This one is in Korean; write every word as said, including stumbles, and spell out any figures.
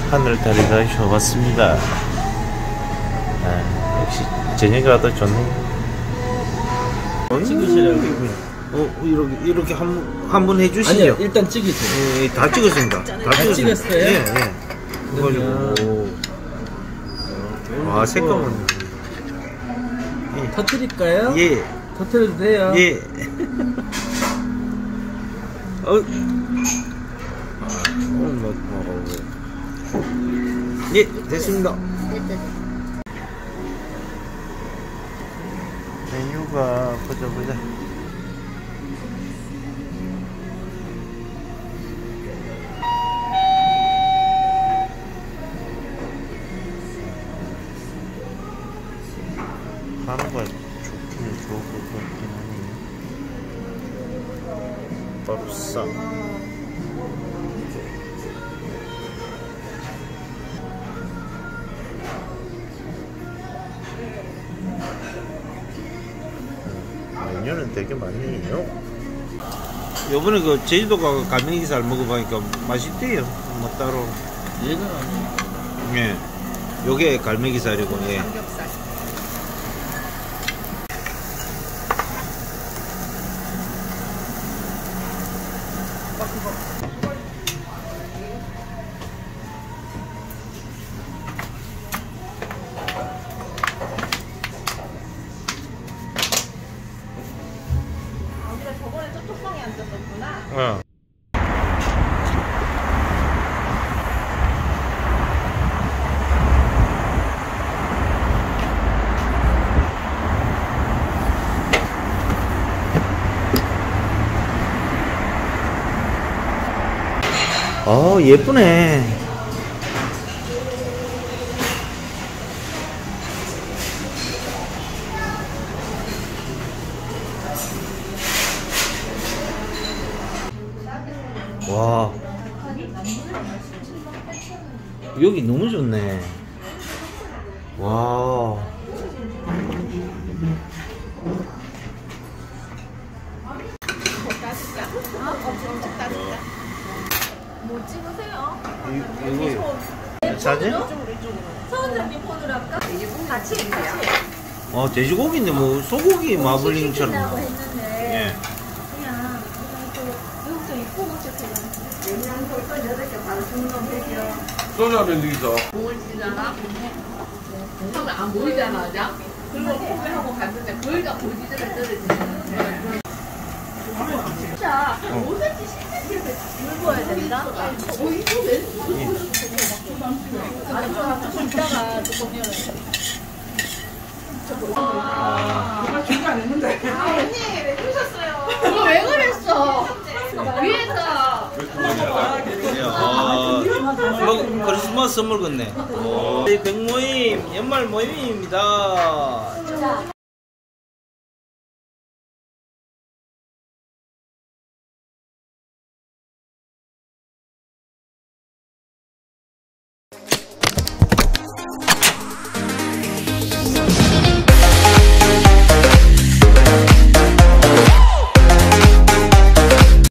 하늘다리가 좋았습니다. 아, 역시 저녁에 와도 좋네. 찍으시라고. 어, 이렇게, 이렇게 한, 한 번 해주시죠. 아니요, 일단 찍으세요. 예, 다 찍었습니다. 다 찍었어요? 예, 예. 그래가지고, 와, 색감은. 예. 터뜨릴까요? 예. 터뜨려도 돼요? 예. 어. 어, 뭐, 뭐, 예, 됐습니다. 메뉴가, 보자, 보자. 하루가 좋기는 좋을 것 같긴 하네. 밥상. 메뉴는 되게 많네요. 요번에 그 제주도가 갈매기살 먹어보니까 맛있대요. 뭐 따로. 얘는 아니에요. 예. 요게 갈매기살이고, 예. 삼겹살. 우리가 저번에 저 톡방에 앉았었구나. 어. 어, 예쁘네. 와, 여기 너무 좋네. 와. 따뜻다. 어? 엄청 따뜻다. 뭐 찍으세요? 이, 이거 사진? 서원장님 폰으로 할까? 같이 같이. 어, 돼지고기인데 뭐 소고기 마블링처럼. 시키려고 나와. 했는데 예. 그냥 그냥 또 이것도 입고 먹겠어요. 냉장 볼거 여덟 개 바로 주문하면 되죠. 소주하면 여기서 보이잖아? 처음에 안 보이잖아, 그죠? 그리고 포기하고 갔는데 거기가 보이기 전에 떨어지는 진짜 오 센티미터, 십 센티미터 물 부어야 된다? 어, 이거 왜? 아니, 좀 이따가 조금 열어야 정말 준비 안 했는데 아, 언니, 왜 그러셨어요? 그거 왜 그랬어? 위에다 아, 뭐 크리스마스 선물 같네. 저희 백모임 연말 모임입니다.